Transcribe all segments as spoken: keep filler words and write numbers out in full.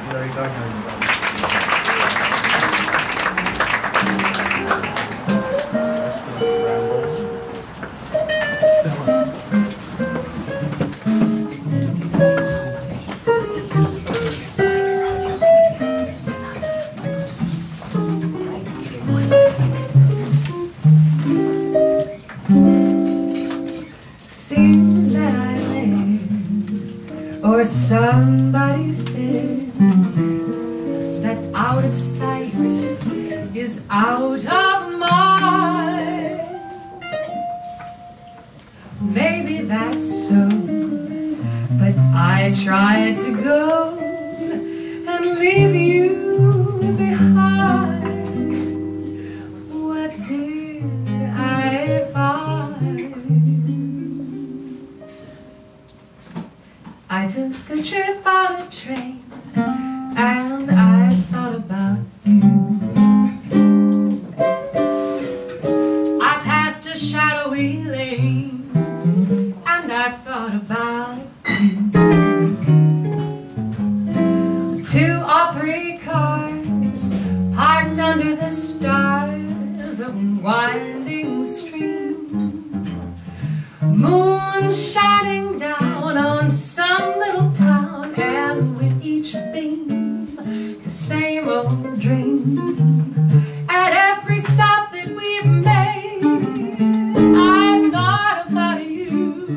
Hilary Gardner. Seems that I live, or somebody said that out of sight is out of mind. Maybe that's so, but I tried to go and leave you behind. What did I find? I took a trip on a train and I thought about you. I passed a shadowy lane and I thought about you. Two or three cars parked under the stars of a winding stream, moon shining down on some little town, and with each beam the same old dream. At every stop that we've made, I thought about you.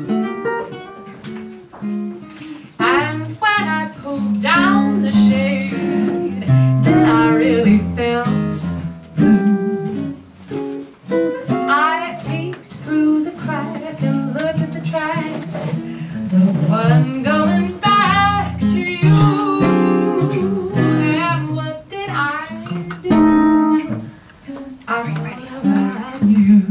And when I pulled down the shade, then I really felt blue. I peeked through the crack and looked at the track, the one going back to you. And what did I do? I thought about you.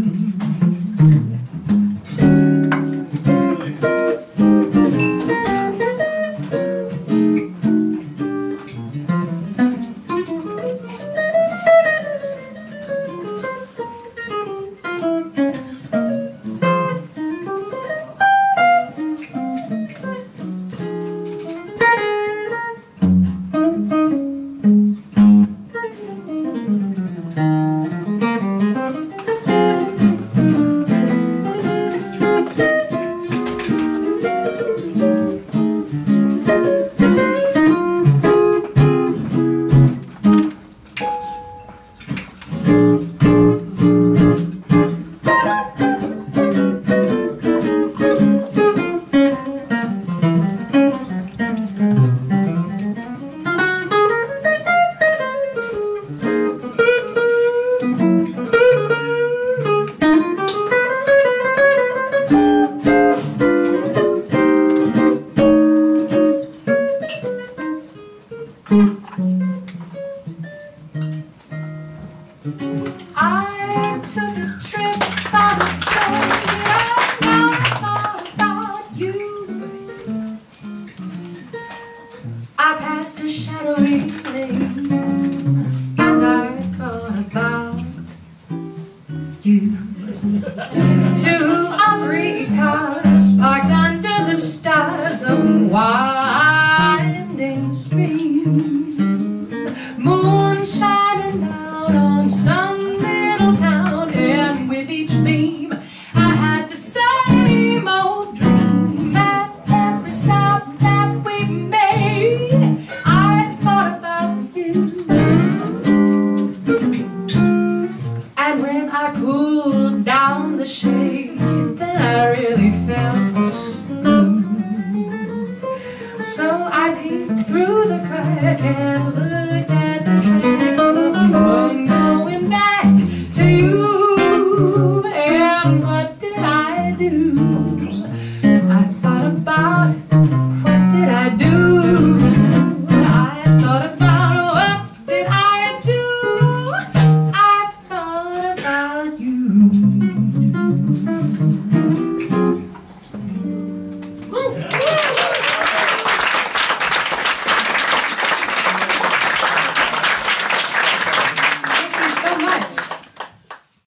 I took a trip on a train and I thought about you. I passed a shadowy lane and I thought about you. Two or three cars parked under the stars of a winding stream, moon shining down on some little town, and with each beam I had the same old dream. At every stop that we made, I thought about you. And when I pulled down the shade, then I really felt blue. So I peeked through the crack and looked at the track, the one going back to you. And what did I do? I thought about